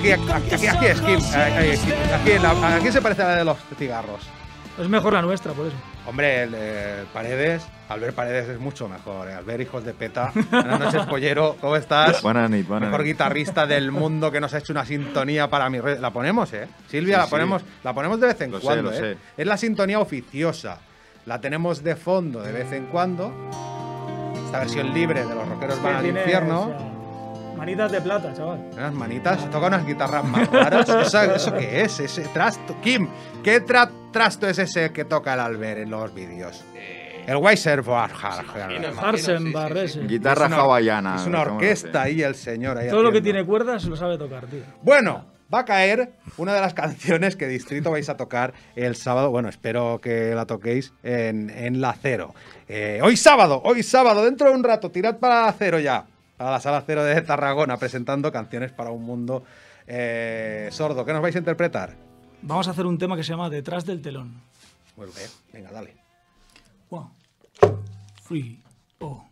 aquí es Kim. Aquí se parece a la de los cigarros. Es mejor la nuestra, por eso. Hombre, Paredes, Albert Paredes es mucho mejor. Albert, hijos de peta. Buenas noches, pollero. ¿Cómo estás? Buenas noches. Mejor guitarrista del mundo que nos ha hecho una sintonía para mi red. La ponemos, ¿eh? Silvia, Sí, la ponemos de vez en cuando, lo sé. Es la sintonía oficiosa. La tenemos de fondo de vez en cuando. Esta versión libre de Los Rockeros Van al Infierno. O sea, manitas de plata, chaval. Unas manitas, toca unas guitarras más raras. ¿Eso qué es? Ese trasto. Kim, ¿qué trasto es ese que toca el Albert en los vídeos? El Weiser Harsenbar, ese. Guitarra hawaiana. Es una orquesta ahí, el señor. Ahí Todo lo que haciendo. tiene cuerdas lo sabe tocar, tío. Bueno, va a caer una de las canciones que Distrito vais a tocar el sábado. Bueno, espero que la toquéis en la Cero. Hoy sábado, dentro de un rato, tirad para la Cero ya. Para la Sala Cero de Tarragona, presentando canciones para un mundo sordo. ¿Qué nos vais a interpretar? Vamos a hacer un tema que se llama Detrás del telón. Bueno, venga, dale. 1, 3, 4.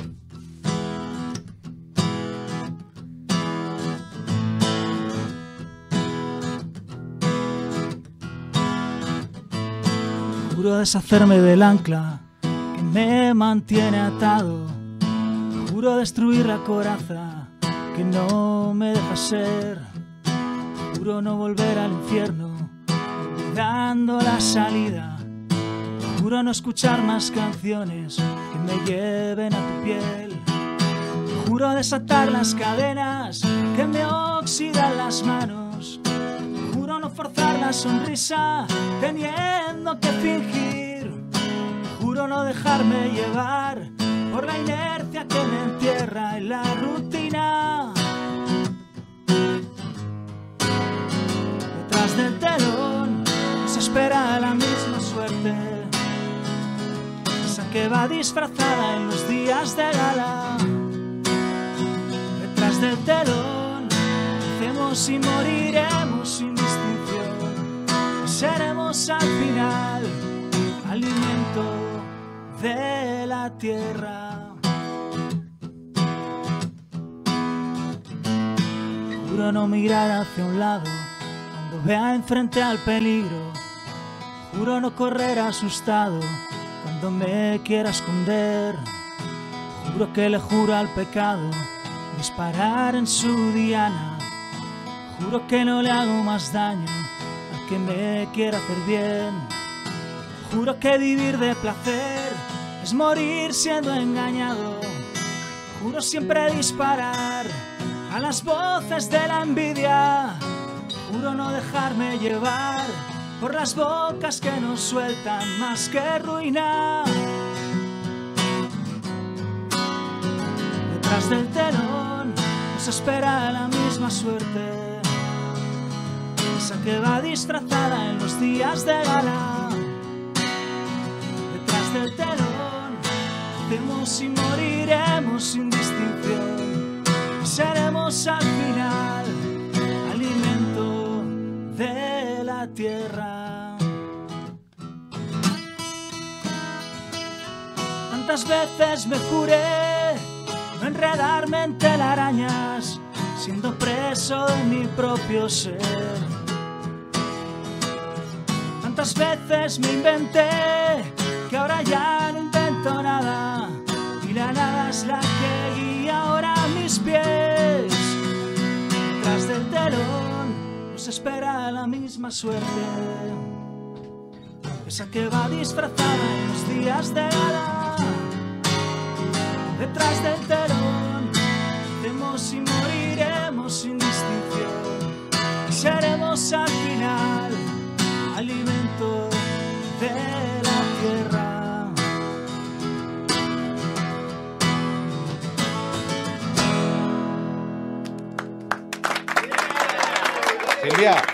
Juro deshacerme del ancla que me mantiene atado. Juro destruir la coraza que no me deja ser. Juro no volver al infierno, olvidando la salida. Juro no escuchar más canciones que me lleven a tu piel. Juro desatar las cadenas que me oxidan las manos. Juro no forzar la sonrisa teniendo que fingir. Juro no dejarme llevar por la inercia que me entierra en la rutina. Detrás del telón nos espera la misma suerte, esa que va disfrazada en los días de gala. Detrás del telón nacemos y moriremos sin distinción, y seremos al final alimento de la tierra. Juro no mirar hacia un lado cuando vea enfrente al peligro. Juro no correr asustado cuando me quiera esconder. Juro que le juro al pecado disparar en su diana. Juro que no le hago más daño al que me quiera hacer bien. Juro que vivir de placer es morir siendo engañado. Juro siempre disparar a las voces de la envidia. Juro no dejarme llevar por las bocas que nos sueltan más que ruina. Detrás del telón nos espera la misma suerte, esa que va disfrazada en los días de gala. Detrás del telón nacemos y moriremos sin distinción, y seremos al final alimento de la tierra. Tantas veces me juré no enredarme en telarañas, siendo preso de mi propio ser. Tantas veces me inventé que ahora ya no invento nada, y la nada es la que guía ahora mis pies. Detrás del telón nos espera la misma suerte, esa que va disfrazada en los días de gala. Detrás del telón nacemos y moriremos sin distinción, y seremos al final alimento de la tierra. Silvia.